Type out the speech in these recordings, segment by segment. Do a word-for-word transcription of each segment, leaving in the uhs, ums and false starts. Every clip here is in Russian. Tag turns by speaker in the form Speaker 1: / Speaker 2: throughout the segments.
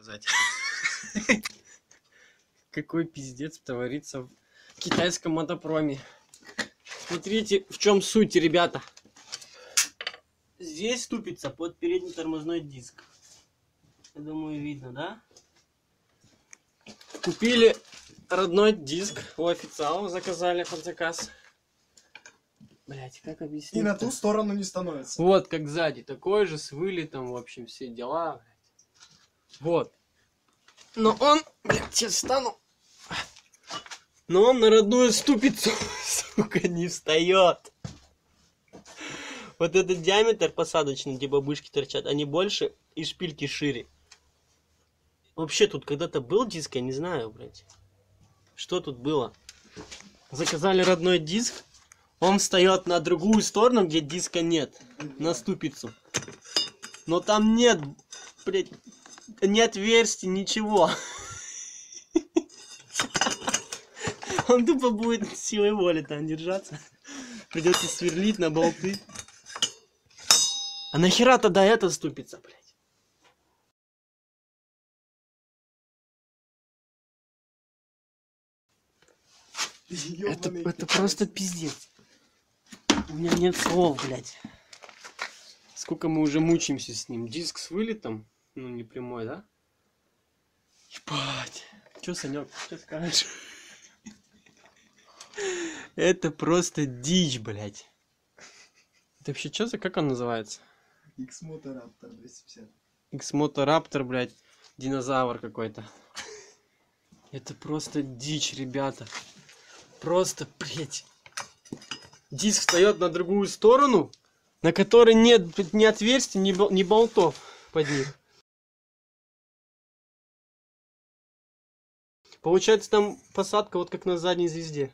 Speaker 1: показать. Какой пиздец творится в китайском мотопроме. Смотрите, в чем суть, ребята. Здесь ступица под передний тормозной диск. Я думаю, видно, да? Купили родной диск у официала, заказали под заказ. Блять, как объяснить?
Speaker 2: И на ту сторону не становится.
Speaker 1: Вот как сзади, такой же с вылетом, в общем, все дела. Блядь. Вот. Но он, блядь, сейчас стану. Но он на родную ступицу, сука, не встает. Вот этот диаметр посадочный, где бабушки торчат, они больше и шпильки шире. Вообще тут когда-то был диск, я не знаю, блядь. Что тут было? Заказали родной диск. Он встает на другую сторону, где диска нет. На ступицу. Но там нет, блядь, ни отверстий, ничего. Он тупо будет силой воли там держаться. Придется сверлить на болты. А нахера тогда эта ступица, блядь? Это, это просто пиздец. У меня нет слов, блядь. Сколько мы уже мучаемся с ним. Диск с вылетом. Ну, не прямой, да? Ебать. Чё, Санёк, что скажешь? Это просто дичь, блядь. Это вообще что за... Как он называется?
Speaker 2: X-Moto-Raptor двести пятьдесят.
Speaker 1: X-Moto-Raptor, блядь. Динозавр какой-то. Это просто дичь, ребята. Просто, блядь. Диск встает на другую сторону, на которой нет ни отверстий, ни, бол ни болтов под ним. Получается, там посадка вот как на задней звезде.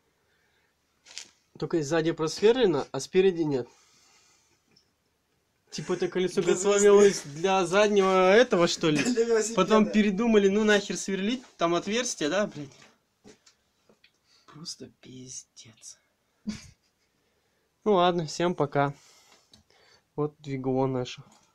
Speaker 1: Только сзади просверлено, а спереди нет. Типа это колесо готовилось для заднего этого, что ли? Потом передумали, ну нахер сверлить, там отверстие, да, блядь? Просто пиздец. Ну ладно, всем пока. Вот двигун наш.